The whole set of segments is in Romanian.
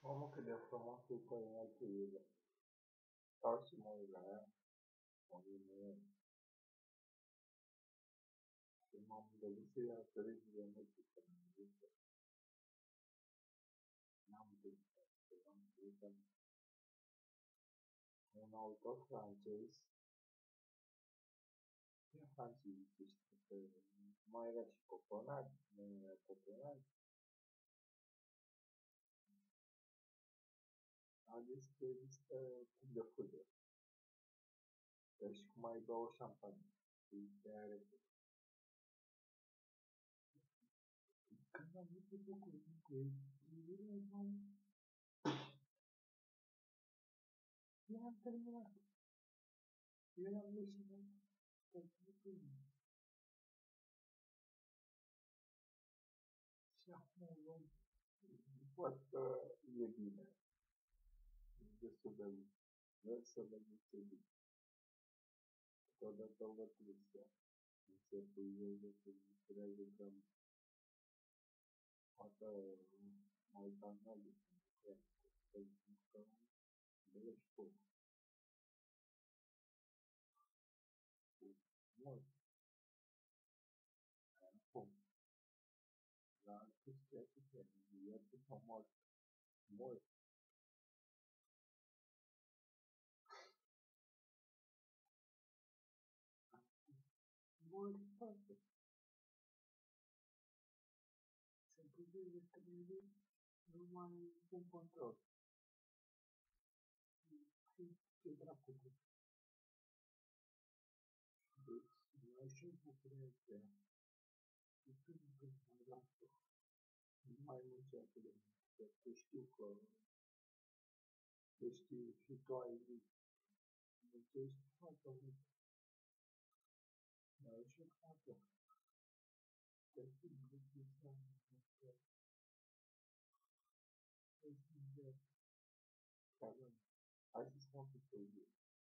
Mamă, cât de frumos e căinuțurile. Stau și mă uit la ea, mă gândesc. Și m-am gândit să iau tăriți de muzică, că m-am gândit că n-am gândit să am gândit un autor francez, ea franceză, știu că mai era și Coconat, nu era Coconat, a zis că există cum de fudă. Deci cum ai bea o șampanie, și te are când am văzut făcut cu ei, i-am terminat. Eu eram leșinat. Și acum văd că e bine. E destul de bine. Vreau să văd ce bine. Totodată văd tristea. Nu se puieze, se lucrează cam poate mai banale. Pentru că nu ești bun. Mult. Acum. La chestia aceea, e atât de mult. Mult. Mult toate. Se puieze trebuie numai un control. Ce dracu cu. Deci, noi și bucurește. Și când mai lasă. Nu mai munce atât de mult. Că știu că știu și tu ai zis. Muncești foarte mult. Dar și foarte. Că știu că ce înseamnă că e sincer. Hai să spun cu tău.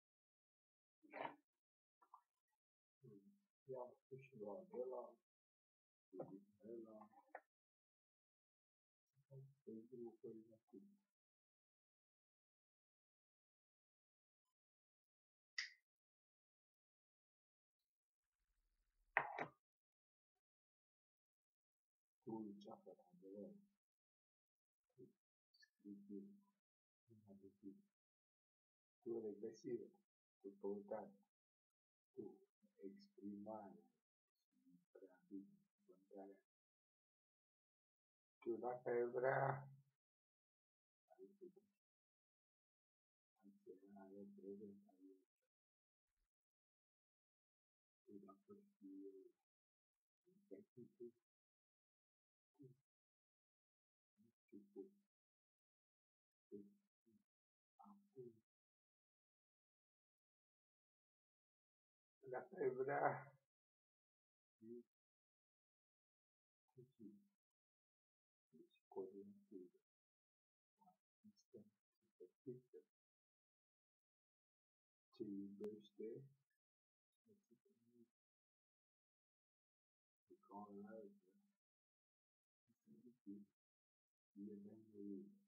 I-am spus și la Adela, cu Adela, să îi zic lucrurile acum. Tu înceapă la Adela, cu scriptul, cu regăsire, cu căutare, cu exprimare și prea bine, cuvântarea. Tu dacă ai vrea, ai putea. Are prezent aici. Tu dacă știi tehnicul, început, acum, dacă ai vrea, deci coordinativă, sistem, superficie, ce iubește, ce contează, e memorie.